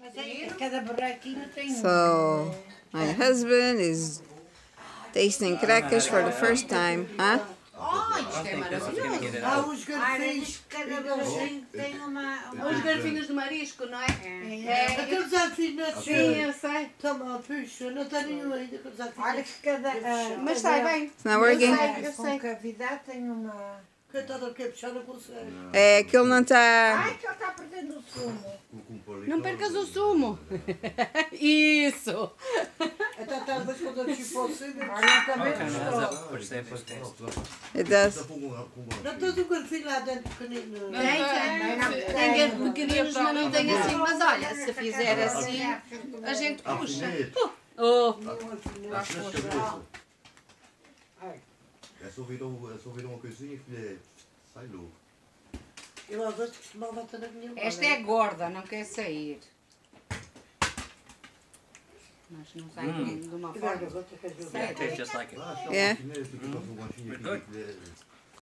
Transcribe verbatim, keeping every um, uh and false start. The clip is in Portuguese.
Cada buraquinho tem um. So, my husband is tasting Caracas for the first time, huh? Oh, isto é maravilhoso. Há uns garfinhos. Cada buraquinho tem uma... Os garfinhos de marisco, não é? É. Aqueles garfinhos, Sim, eu sei. toma, puxa, não está nenhum ainda, aqueles garfinhos. Olha que cada... ah, Mas sai bem. It's not working? Eu com sei. cavidade tem uma... Coitada, que é puxar, não consegue. É, aquilo não está... Ai, que ele está perdendo o sumo. Não percas o sumo. Isso. Até está depois quando eu desci para o cima. Olha, também gostou. It does. Não tens um garfinho lá dentro pequenino. Tem, tem. Tem garfos pequeninos, mas não tem assim. Mas olha, se fizer assim, a gente puxa. Oh. É só ouvir uma coisinha que lhe sai louco. Eu às vezes costumava estar na minha mão. Esta é gorda, não quer sair. Mas não sai de uma forma. Olha, vou ter que ajudar. Yeah, it tastes just like it. Yeah. We're good. good.